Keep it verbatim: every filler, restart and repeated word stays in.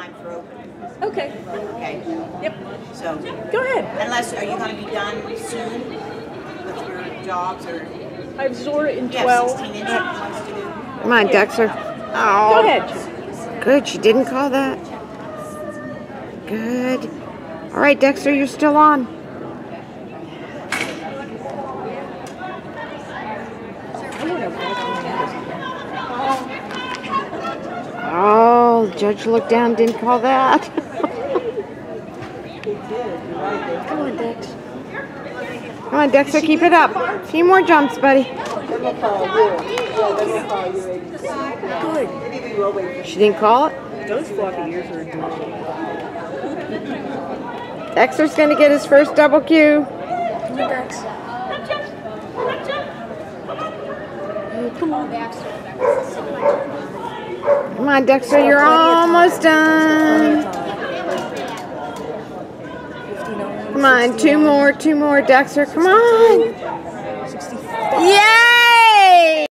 time for opening. Okay. Okay. Yep. So go ahead. Unless, are you going to be done soon with your jobs or? I have Zora in yeah, twelve. sixteen inch ones to do. Come on, Dexter. Oh. Go ahead. Good. She didn't call that. Good. All right, Dexter, you're still on. Oh, the judge looked down, didn't call that. Come on, Dex. Come on, Dexter, keep it up. A few more jumps, buddy. Good. She didn't call it? Those floppy ears are adorable. Dexter's going to get his first double Q. Come on, Dex. Oh, come on. Come on, Dexter, you're almost done. Come on, two more, two more, Dexter, come on.